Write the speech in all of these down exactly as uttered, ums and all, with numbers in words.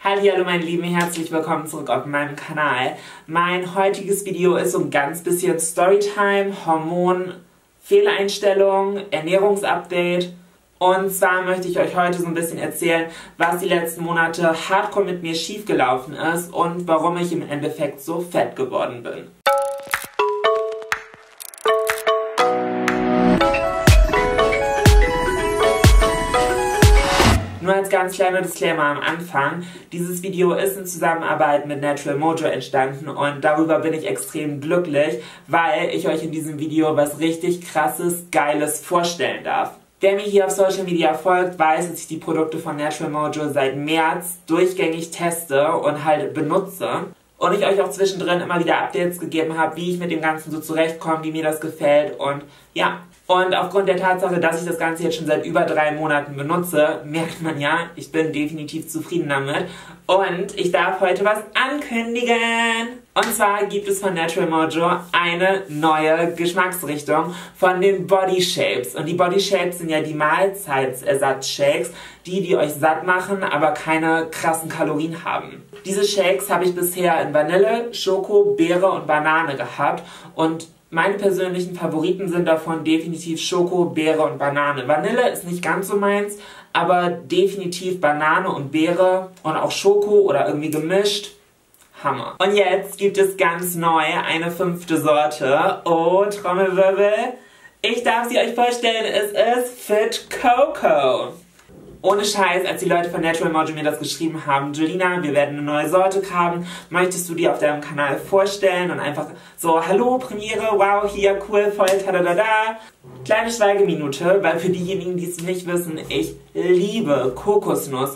Hallihallo meine Lieben, herzlich willkommen zurück auf meinem Kanal. Mein heutiges Video ist so ein ganz bisschen Storytime, Hormon, Fehleinstellung, Ernährungsupdate. Und zwar möchte ich euch heute so ein bisschen erzählen, was die letzten Monate hardcore mit mir schiefgelaufen ist und warum ich im Endeffekt so fett geworden bin. Nur als ganz kleiner Disclaimer am Anfang, dieses Video ist in Zusammenarbeit mit Natural Mojo entstanden und darüber bin ich extrem glücklich, weil ich euch in diesem Video was richtig krasses, geiles vorstellen darf. Wer mir hier auf Social Media folgt, weiß, dass ich die Produkte von Natural Mojo seit März durchgängig teste und halt benutze. Und ich euch auch zwischendrin immer wieder Updates gegeben habe, wie ich mit dem Ganzen so zurechtkomme, wie mir das gefällt und ja. Und aufgrund der Tatsache, dass ich das Ganze jetzt schon seit über drei Monaten benutze, merkt man ja, ich bin definitiv zufrieden damit. Und ich darf heute was ankündigen. Und zwar gibt es von Natural Mojo eine neue Geschmacksrichtung von den Body Shapes. Und die Body Shapes sind ja die Mahlzeitsersatzshakes, die, die euch satt machen, aber keine krassen Kalorien haben. Diese Shakes habe ich bisher in Vanille, Schoko, Beere und Banane gehabt. Und meine persönlichen Favoriten sind davon definitiv Schoko, Beere und Banane. Vanille ist nicht ganz so meins, aber definitiv Banane und Beere und auch Schoko oder irgendwie gemischt. Hammer. Und jetzt gibt es ganz neu eine fünfte Sorte. Oh, Trommelwirbel. Ich darf sie euch vorstellen, es ist Fit Coco. Ohne Scheiß, als die Leute von Natural Mojo mir das geschrieben haben, Julina, wir werden eine neue Sorte haben, möchtest du die auf deinem Kanal vorstellen? Und einfach so, hallo, Premiere, wow, hier, cool, voll, tadadada. Kleine Schweigeminute, weil für diejenigen, die es nicht wissen, ich liebe Kokosnuss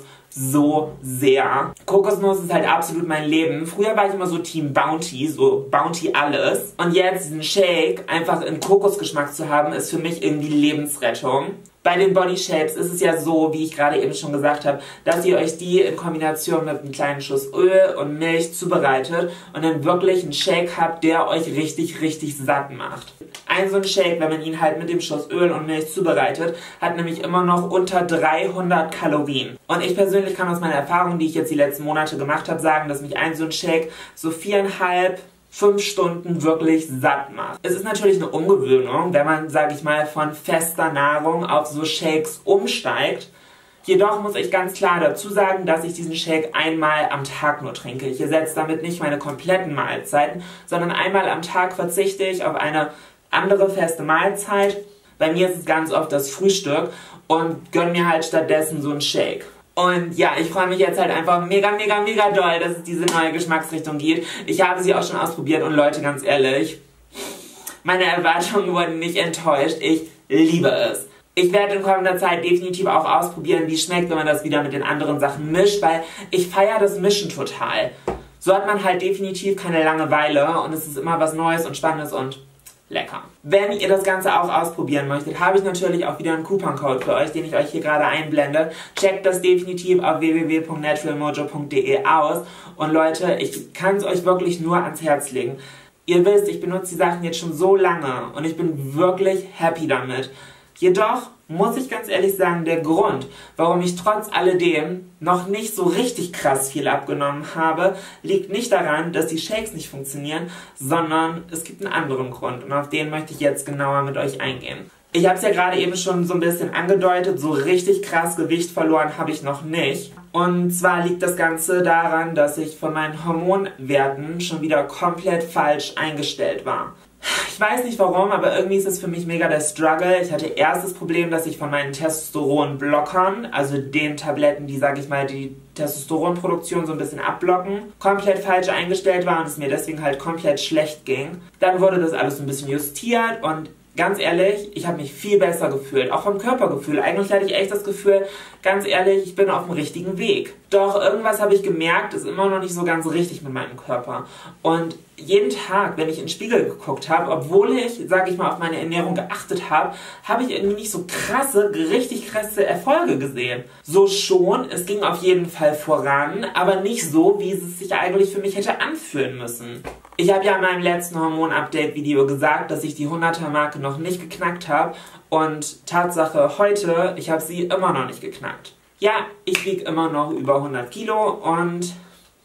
so sehr. Kokosnuss ist halt absolut mein Leben. Früher war ich immer so Team Bounty, so Bounty alles. Und jetzt diesen Shake einfach in Kokosgeschmack zu haben, ist für mich irgendwie Lebensrettung. Bei den Body Shapes ist es ja so, wie ich gerade eben schon gesagt habe, dass ihr euch die in Kombination mit einem kleinen Schuss Öl und Milch zubereitet und dann wirklich einen Shake habt, der euch richtig, richtig satt macht. Ein so ein Shake, wenn man ihn halt mit dem Schuss Öl und Milch zubereitet, hat nämlich immer noch unter dreihundert Kalorien. Und ich persönlich kann aus meiner Erfahrung, die ich jetzt die letzten Monate gemacht habe, sagen, dass mich ein so ein Shake so viereinhalb fünf Stunden wirklich satt macht. Es ist natürlich eine Umgewöhnung, wenn man, sage ich mal, von fester Nahrung auf so Shakes umsteigt. Jedoch muss ich ganz klar dazu sagen, dass ich diesen Shake einmal am Tag nur trinke. Ich ersetze damit nicht meine kompletten Mahlzeiten, sondern einmal am Tag verzichte ich auf eine andere feste Mahlzeit. Bei mir ist es ganz oft das Frühstück und gönne mir halt stattdessen so einen Shake. Und ja, ich freue mich jetzt halt einfach mega, mega, mega doll, dass es diese neue Geschmacksrichtung gibt. Ich habe sie auch schon ausprobiert und Leute, ganz ehrlich, meine Erwartungen wurden nicht enttäuscht. Ich liebe es. Ich werde in kommender Zeit definitiv auch ausprobieren, wie es schmeckt, wenn man das wieder mit den anderen Sachen mischt, weil ich feiere das Mischen total. So hat man halt definitiv keine Langeweile und es ist immer was Neues und Spannendes und lecker. Wenn ihr das Ganze auch ausprobieren möchtet, habe ich natürlich auch wieder einen Couponcode für euch, den ich euch hier gerade einblende. Checkt das definitiv auf w w w punkt natural mojo punkt de aus. Und Leute, ich kann es euch wirklich nur ans Herz legen. Ihr wisst, ich benutze die Sachen jetzt schon so lange und ich bin wirklich happy damit. Jedoch muss ich ganz ehrlich sagen, der Grund, warum ich trotz alledem noch nicht so richtig krass viel abgenommen habe, liegt nicht daran, dass die Shakes nicht funktionieren, sondern es gibt einen anderen Grund und auf den möchte ich jetzt genauer mit euch eingehen. Ich habe es ja gerade eben schon so ein bisschen angedeutet, so richtig krass Gewicht verloren habe ich noch nicht. Und zwar liegt das Ganze daran, dass ich von meinen Hormonwerten schon wieder komplett falsch eingestellt war. Ich weiß nicht warum, aber irgendwie ist es für mich mega der Struggle. Ich hatte erst das Problem, dass ich von meinen Testosteronblockern, also den Tabletten, die, sag ich mal, die Testosteronproduktion so ein bisschen abblocken, komplett falsch eingestellt war und es mir deswegen halt komplett schlecht ging. Dann wurde das alles so ein bisschen justiert und ganz ehrlich, ich habe mich viel besser gefühlt, auch vom Körpergefühl. Eigentlich hatte ich echt das Gefühl, ganz ehrlich, ich bin auf dem richtigen Weg. Doch irgendwas habe ich gemerkt, ist immer noch nicht so ganz richtig mit meinem Körper. Und jeden Tag, wenn ich in den Spiegel geguckt habe, obwohl ich, sage ich mal, auf meine Ernährung geachtet habe, habe ich irgendwie nicht so krasse, richtig krasse Erfolge gesehen. So schon, es ging auf jeden Fall voran, aber nicht so, wie es sich eigentlich für mich hätte anfühlen müssen. Ich habe ja in meinem letzten Hormon-Update-Video gesagt, dass ich die hunderter-Marke noch nicht geknackt habe und Tatsache heute, ich habe sie immer noch nicht geknackt. ja, ich wiege immer noch über hundert Kilo und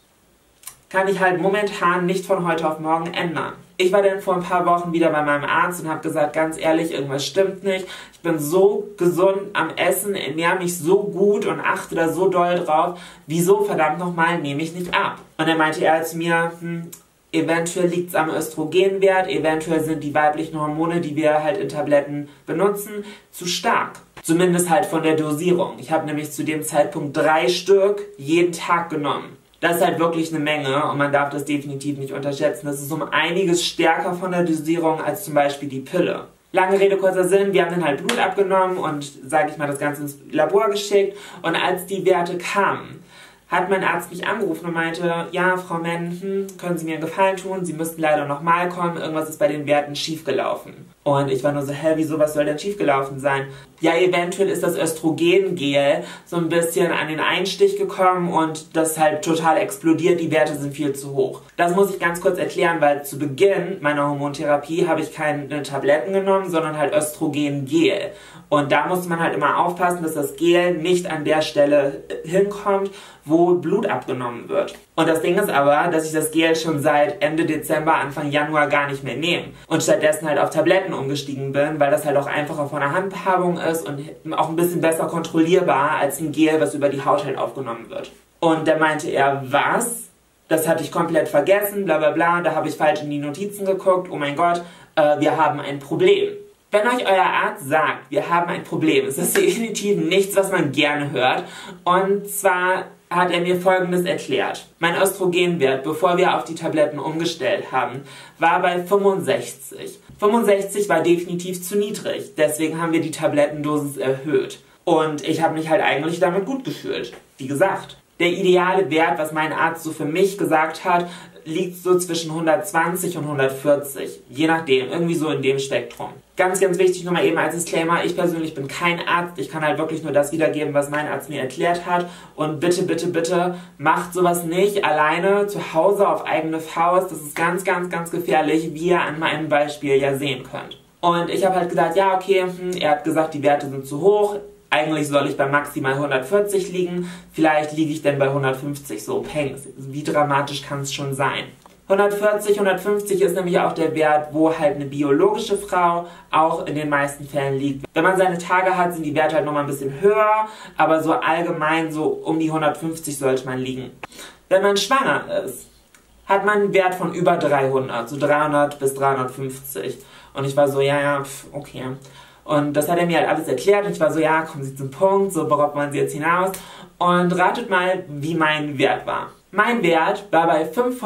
kann ich halt momentan nicht von heute auf morgen ändern. Ich war dann vor ein paar Wochen wieder bei meinem Arzt und habe gesagt, ganz ehrlich, irgendwas stimmt nicht. Ich bin so gesund am Essen, ernähre mich so gut und achte da so doll drauf. Wieso, verdammt nochmal, nehme ich nicht ab? Und dann meinte er zu mir, hm, eventuell liegt es am Östrogenwert, eventuell sind die weiblichen Hormone, die wir halt in Tabletten benutzen, zu stark. Zumindest halt von der Dosierung. Ich habe nämlich zu dem Zeitpunkt drei Stück jeden Tag genommen. Das ist halt wirklich eine Menge und man darf das definitiv nicht unterschätzen. Das ist um einiges stärker von der Dosierung als zum Beispiel die Pille. Lange Rede, kurzer Sinn, wir haben dann halt Blut abgenommen und, sage ich mal, das Ganze ins Labor geschickt. Und als die Werte kamen, hat mein Arzt mich angerufen und meinte, ja, Frau Menn, hm, können Sie mir einen Gefallen tun? Sie müssten leider nochmal kommen, irgendwas ist bei den Werten schiefgelaufen. Und ich war nur so, hä, wieso, was soll denn schiefgelaufen sein? Ja, eventuell ist das Östrogengel so ein bisschen an den Einstich gekommen und das ist halt total explodiert, die Werte sind viel zu hoch. Das muss ich ganz kurz erklären, weil zu Beginn meiner Hormontherapie habe ich keine Tabletten genommen, sondern halt Östrogengel. Und da muss man halt immer aufpassen, dass das Gel nicht an der Stelle hinkommt, wo Blut abgenommen wird. Und das Ding ist aber, dass ich das Gel schon seit Ende Dezember, Anfang Januar gar nicht mehr nehme. Und stattdessen halt auf Tabletten umgestiegen bin, weil das halt auch einfacher von der Handhabung ist und auch ein bisschen besser kontrollierbar als ein Gel, was über die Haut halt aufgenommen wird. Und da meinte er, was? Das hatte ich komplett vergessen, bla bla bla, da habe ich falsch in die Notizen geguckt, oh mein Gott, äh, wir haben ein Problem. Wenn euch euer Arzt sagt, wir haben ein Problem, ist das definitiv nichts, was man gerne hört. Und zwar hat er mir Folgendes erklärt. Mein Östrogenwert, bevor wir auf die Tabletten umgestellt haben, war bei fünfundsechzig. fünfundsechzig war definitiv zu niedrig, deswegen haben wir die Tablettendosis erhöht. Und ich habe mich halt eigentlich damit gut gefühlt. Wie gesagt, der ideale Wert, was mein Arzt so für mich gesagt hat, liegt so zwischen hundertzwanzig und hundertvierzig. Je nachdem, irgendwie so in dem Spektrum. Ganz, ganz wichtig nochmal eben als Disclaimer, ich persönlich bin kein Arzt, ich kann halt wirklich nur das wiedergeben, was mein Arzt mir erklärt hat. Und bitte, bitte, bitte, macht sowas nicht alleine zu Hause auf eigene Faust. Das ist ganz, ganz, ganz gefährlich, wie ihr an meinem Beispiel ja sehen könnt. Und ich habe halt gesagt, ja, okay, hm, er hat gesagt, die Werte sind zu hoch. Eigentlich soll ich bei maximal hundertvierzig liegen, vielleicht liege ich dann bei hundertfünfzig, so peng. Wie dramatisch kann es schon sein? hundertvierzig, hundertfünfzig ist nämlich auch der Wert, wo halt eine biologische Frau auch in den meisten Fällen liegt. Wenn man seine Tage hat, sind die Werte halt nochmal ein bisschen höher, aber so allgemein so um die hundertfünfzig sollte man liegen. Wenn man schwanger ist, hat man einen Wert von über dreihundert, so dreihundert bis dreihundertfünfzig. Und ich war so, ja, ja, pf, okay. Und das hat er mir halt alles erklärt und ich war so, ja, kommen Sie zum Punkt, so worauf wollen Sie jetzt hinaus? Und ratet mal, wie mein Wert war. Mein Wert war bei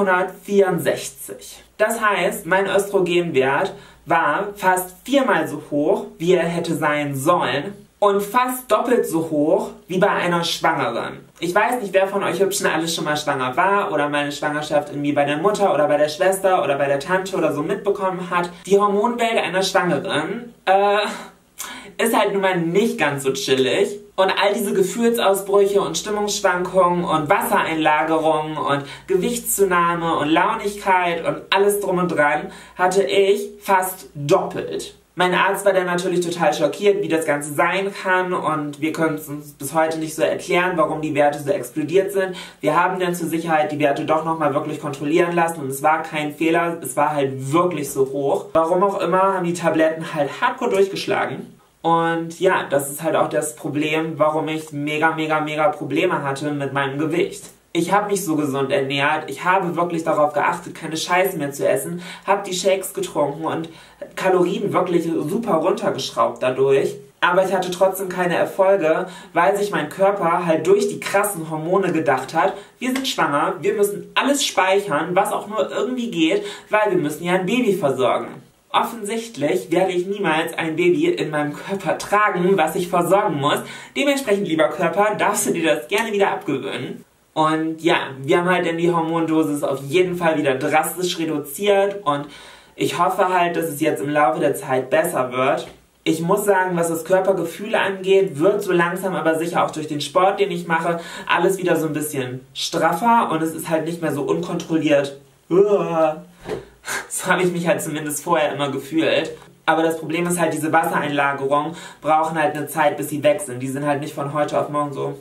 fünfhundertvierundsechzig. Das heißt, mein Östrogenwert war fast viermal so hoch, wie er hätte sein sollen und fast doppelt so hoch wie bei einer Schwangeren. Ich weiß nicht, wer von euch Hübschen alles schon mal schwanger war oder meine Schwangerschaft irgendwie bei der Mutter oder bei der Schwester oder bei der Tante oder so mitbekommen hat. Die Hormonwelt einer Schwangeren, äh... ist halt nun mal nicht ganz so chillig. Und all diese Gefühlsausbrüche und Stimmungsschwankungen und Wassereinlagerungen und Gewichtszunahme und Launigkeit und alles drum und dran hatte ich fast doppelt. Mein Arzt war dann natürlich total schockiert, wie das Ganze sein kann und wir können es uns bis heute nicht so erklären, warum die Werte so explodiert sind. Wir haben dann zur Sicherheit die Werte doch nochmal wirklich kontrollieren lassen und es war kein Fehler, es war halt wirklich so hoch. Warum auch immer haben die Tabletten halt hardcore durchgeschlagen. Und ja, das ist halt auch das Problem, warum ich mega, mega, mega Probleme hatte mit meinem Gewicht. Ich habe mich so gesund ernährt, ich habe wirklich darauf geachtet, keine Scheiße mehr zu essen, habe die Shakes getrunken und Kalorien wirklich super runtergeschraubt dadurch. Aber ich hatte trotzdem keine Erfolge, weil sich mein Körper halt durch die krassen Hormone gedacht hat, wir sind schwanger, wir müssen alles speichern, was auch nur irgendwie geht, weil wir müssen ja ein Baby versorgen. Offensichtlich werde ich niemals ein Baby in meinem Körper tragen, was ich versorgen muss. Dementsprechend, lieber Körper, darfst du dir das gerne wieder abgewöhnen. Und ja, wir haben halt dann die Hormondosis auf jeden Fall wieder drastisch reduziert und ich hoffe halt, dass es jetzt im Laufe der Zeit besser wird. Ich muss sagen, was das Körpergefühl angeht, wird so langsam aber sicher auch durch den Sport, den ich mache, alles wieder so ein bisschen straffer und es ist halt nicht mehr so unkontrolliert. So habe ich mich halt zumindest vorher immer gefühlt. Aber das Problem ist halt, diese Wassereinlagerungen brauchen halt eine Zeit, bis sie weg sind. Die sind halt nicht von heute auf morgen so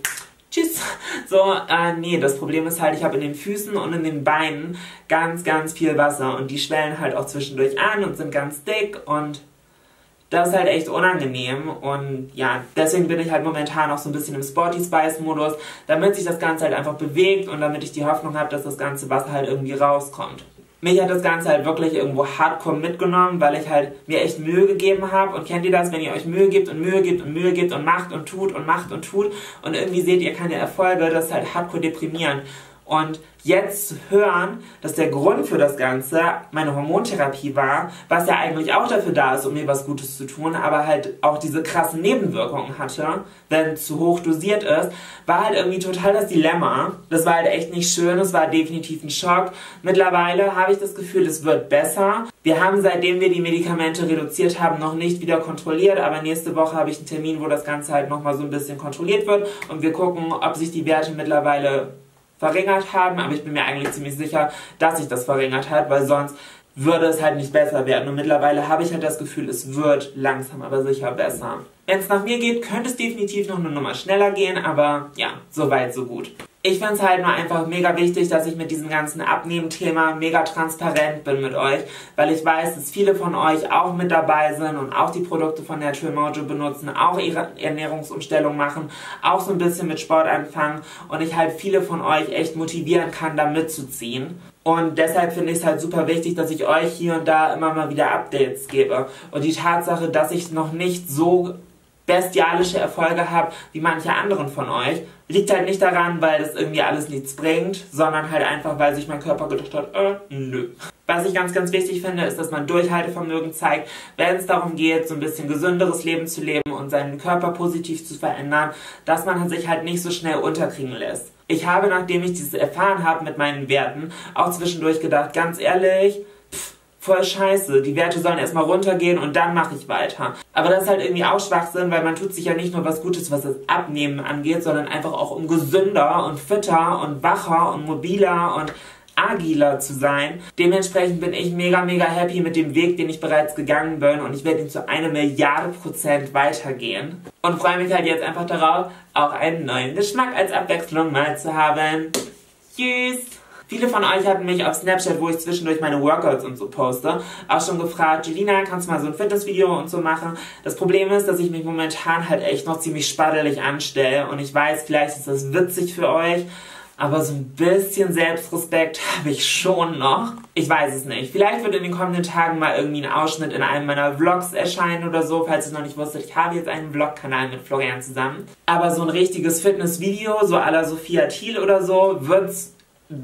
tschüss. So, äh, nee, das Problem ist halt, ich habe in den Füßen und in den Beinen ganz, ganz viel Wasser und die schwellen halt auch zwischendurch an und sind ganz dick und das ist halt echt unangenehm und ja, deswegen bin ich halt momentan auch so ein bisschen im Sporty Spice Modus, damit sich das Ganze halt einfach bewegt und damit ich die Hoffnung habe, dass das ganze Wasser halt irgendwie rauskommt. Mich hat das Ganze halt wirklich irgendwo hardcore mitgenommen, weil ich halt mir echt Mühe gegeben habe. Und kennt ihr das, wenn ihr euch Mühe gebt und Mühe gebt und Mühe gebt und macht und tut und macht und tut und irgendwie seht ihr keine Erfolge, das ist halt hardcore deprimierend. Und jetzt zu hören, dass der Grund für das Ganze meine Hormontherapie war, was ja eigentlich auch dafür da ist, um mir was Gutes zu tun, aber halt auch diese krassen Nebenwirkungen hatte, wenn es zu hoch dosiert ist, war halt irgendwie total das Dilemma. Das war halt echt nicht schön, es war definitiv ein Schock. Mittlerweile habe ich das Gefühl, es wird besser. Wir haben, seitdem wir die Medikamente reduziert haben, noch nicht wieder kontrolliert, aber nächste Woche habe ich einen Termin, wo das Ganze halt nochmal so ein bisschen kontrolliert wird und wir gucken, ob sich die Werte mittlerweile verringert haben, aber ich bin mir eigentlich ziemlich sicher, dass sich das verringert hat, weil sonst würde es halt nicht besser werden. Und mittlerweile habe ich halt das Gefühl, es wird langsam, aber sicher besser. Wenn es nach mir geht, könnte es definitiv noch eine Nummer schneller gehen, aber ja, so weit, so gut. Ich finde es halt nur einfach mega wichtig, dass ich mit diesem ganzen Abnehmen-Thema mega transparent bin mit euch, weil ich weiß, dass viele von euch auch mit dabei sind und auch die Produkte von Natural Mojo benutzen, auch ihre Ernährungsumstellung machen, auch so ein bisschen mit Sport anfangen und ich halt viele von euch echt motivieren kann, da mitzuziehen. Und deshalb finde ich es halt super wichtig, dass ich euch hier und da immer mal wieder Updates gebe. Und die Tatsache, dass ich noch nicht so bestialische Erfolge habe wie manche anderen von euch, liegt halt nicht daran, weil das irgendwie alles nichts bringt, sondern halt einfach, weil sich mein Körper gedacht hat, äh, nö. Was ich ganz, ganz wichtig finde, ist, dass man Durchhaltevermögen zeigt, wenn es darum geht, so ein bisschen gesünderes Leben zu leben und seinen Körper positiv zu verändern, dass man sich halt nicht so schnell unterkriegen lässt. Ich habe, nachdem ich dieses erfahren habe mit meinen Werten, auch zwischendurch gedacht, ganz ehrlich, pff, voll scheiße, die Werte sollen erstmal runtergehen und dann mache ich weiter. Aber das ist halt irgendwie auch Schwachsinn, weil man tut sich ja nicht nur was Gutes, was das Abnehmen angeht, sondern einfach auch um gesünder und fitter und wacher und mobiler und agiler zu sein. Dementsprechend bin ich mega, mega happy mit dem Weg, den ich bereits gegangen bin und ich werde ihn zu einer Milliarde Prozent weitergehen. Und freue mich halt jetzt einfach darauf, auch einen neuen Geschmack als Abwechslung mal zu haben. Tschüss! Viele von euch hatten mich auf Snapchat, wo ich zwischendurch meine Workouts und so poste, auch schon gefragt, Julina, kannst du mal so ein Fitnessvideo und so machen? Das Problem ist, dass ich mich momentan halt echt noch ziemlich spaddelig anstelle und ich weiß, vielleicht ist das witzig für euch, aber so ein bisschen Selbstrespekt habe ich schon noch. Ich weiß es nicht. Vielleicht wird in den kommenden Tagen mal irgendwie ein Ausschnitt in einem meiner Vlogs erscheinen oder so, falls ihr noch nicht wusstet, ich habe jetzt einen Vlog-Kanal mit Florian zusammen. Aber so ein richtiges Fitnessvideo, so à la Sophia Thiel oder so, wird's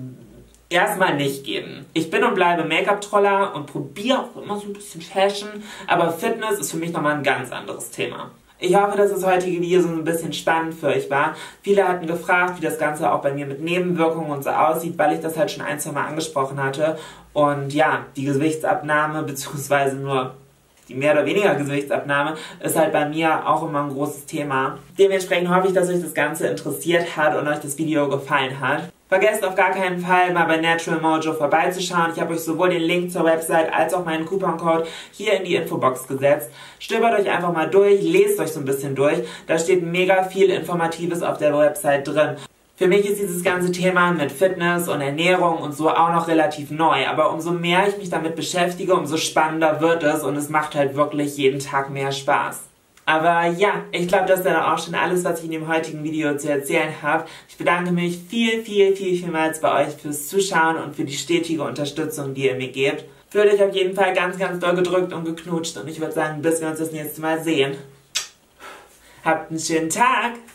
erstmal nicht geben. Ich bin und bleibe Make-up-Troller und probiere auch immer so ein bisschen Fashion, aber Fitness ist für mich nochmal ein ganz anderes Thema. Ich hoffe, dass das heutige Video so ein bisschen spannend für euch war. Viele hatten gefragt, wie das Ganze auch bei mir mit Nebenwirkungen und so aussieht, weil ich das halt schon ein, zwei Mal angesprochen hatte. Und ja, die Gewichtsabnahme, beziehungsweise nur die mehr oder weniger Gewichtsabnahme, ist halt bei mir auch immer ein großes Thema. Dementsprechend hoffe ich, dass euch das Ganze interessiert hat und euch das Video gefallen hat. Vergesst auf gar keinen Fall mal bei Natural Mojo vorbeizuschauen. Ich habe euch sowohl den Link zur Website als auch meinen Couponcode hier in die Infobox gesetzt. Stöbert euch einfach mal durch, lest euch so ein bisschen durch. Da steht mega viel Informatives auf der Website drin. Für mich ist dieses ganze Thema mit Fitness und Ernährung und so auch noch relativ neu. Aber umso mehr ich mich damit beschäftige, umso spannender wird es und es macht halt wirklich jeden Tag mehr Spaß. Aber ja, ich glaube, das ist dann auch schon alles, was ich in dem heutigen Video zu erzählen habe. Ich bedanke mich viel, viel, viel, vielmals bei euch fürs Zuschauen und für die stetige Unterstützung, die ihr mir gebt. Fühlt euch auf jeden Fall ganz, ganz doll gedrückt und geknutscht und ich würde sagen, bis wir uns das nächste Mal sehen. Habt einen schönen Tag!